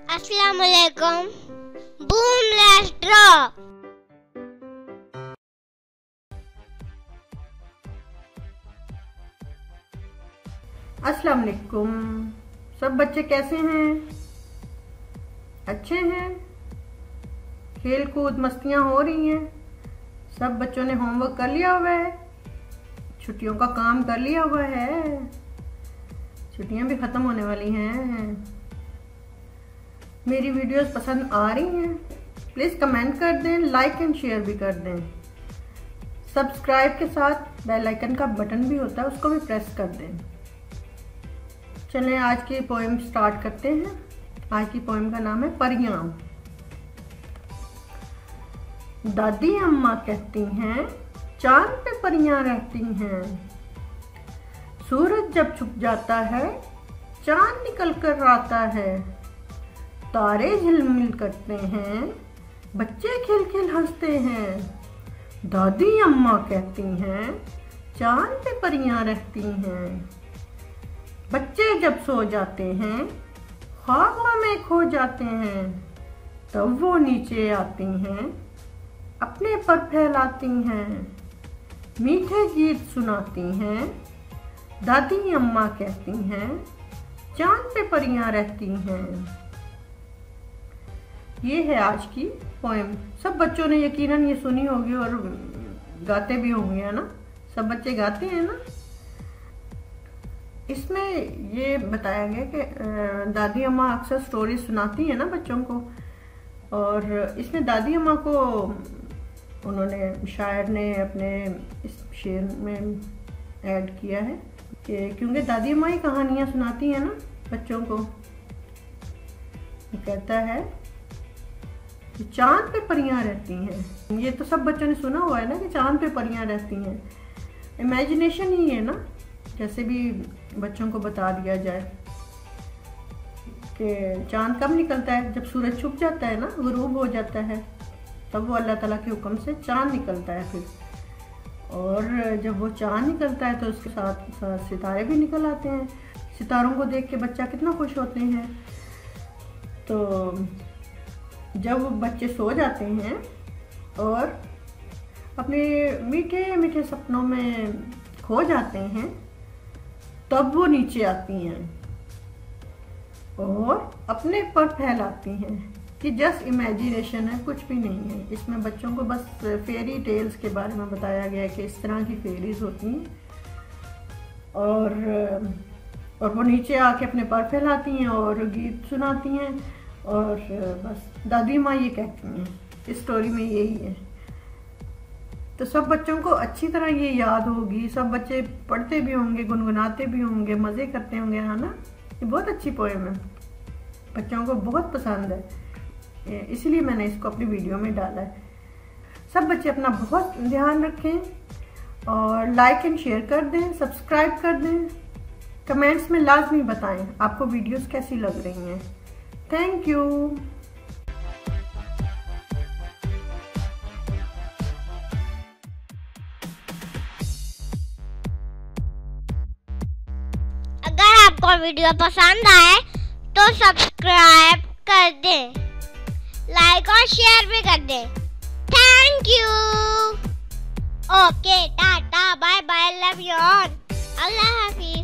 अस्सलाम वालेकुम। Boom let's draw. अस्सलाम वालेकुम। सब बच्चे कैसे हैं? अच्छे हैं? खेल कूद मस्तियां हो रही हैं? सब बच्चों ने होमवर्क कर लिया हुआ है? छुट्टियों का काम कर लिया हुआ है? छुट्टियां भी खत्म होने वाली हैं। मेरी वीडियोस पसंद आ रही हैं? प्लीज कमेंट कर दें, लाइक एंड शेयर भी कर दें। सब्सक्राइब के साथ बेल आइकन का बटन भी होता है, उसको भी प्रेस कर दें। चलें आज की पोएम स्टार्ट करते हैं। आज की पोएम का नाम है परियां। दादी अम्मा कहती हैं चांद पे परियां रहती हैं। सूरज जब छुप जाता है चांद निकल कर आता है। तारे झिलमिल करते हैं, बच्चे खिल खिल हंसते हैं। दादी अम्मा कहती हैं चांद पे परियां रहती हैं। बच्चे जब सो जाते हैं ख्वाबों में खो जाते हैं। तब वो नीचे आती हैं, अपने पर फैलाती हैं। मीठे गीत सुनाती हैं। दादी अम्मा कहती हैं चांद पे परियां रहती हैं। ये है आज की पोएम। सब बच्चों ने यकीनन ये सुनी होगी और गाते भी होंगे, है ना? सब बच्चे गाते हैं ना? इसमें ये बताया गया कि दादी अम्मा अक्सर स्टोरी सुनाती है ना बच्चों को, और इसमें दादी अम्मा को उन्होंने शायर ने अपने इस शेर में ऐड किया है कि क्योंकि दादी अम्मा ही कहानियां सुनाती हैं ना बच्चों को। कहता है कि चांद पे परियां रहती हैं। ये तो सब बच्चों ने सुना हुआ है ना कि चांद पे परियां रहती हैं। इमेजिनेशन ही है ना, जैसे भी बच्चों को बता दिया जाए कि चांद कब निकलता है, जब सूरज छुप जाता है ना, गुरूब हो जाता है, तब वो अल्लाह ताला के हुक्म से चांद निकलता है फिर। और जब वो चांद निकलता है तो उसके साथ साथ सितारे भी निकल आते हैं। सितारों को देख के बच्चा कितना खुश होते हैं। तो जब बच्चे सो जाते हैं और अपने मीठे मीठे सपनों में खो जाते हैं, तब वो नीचे आती हैं और अपने पर फैलाती हैं। कि जस्ट इमेजिनेशन है, कुछ भी नहीं है इसमें। बच्चों को बस फेरी टेल्स के बारे में बताया गया है कि इस तरह की फेरीज होती हैं और वो नीचे आके अपने पर फैलाती हैं और गीत सुनाती हैं। और बस दादी माँ ये कहती हैं, इस स्टोरी में यही है। तो सब बच्चों को अच्छी तरह ये याद होगी, सब बच्चे पढ़ते भी होंगे, गुनगुनाते भी होंगे, मज़े करते होंगे, है ना? ये बहुत अच्छी पोएम है, बच्चों को बहुत पसंद है, इसलिए मैंने इसको अपनी वीडियो में डाला है। सब बच्चे अपना बहुत ध्यान रखें और लाइक एंड शेयर कर दें, सब्सक्राइब कर दें। कमेंट्स में लाजमी बताएं आपको वीडियोस कैसी लग रही हैं। Thank you. अगर आपको वीडियो पसंद आए तो सब्सक्राइब कर दें, लाइक और शेयर भी कर दें। Thank you. Okay, tata, bye bye, love you all. Allah Hafiz.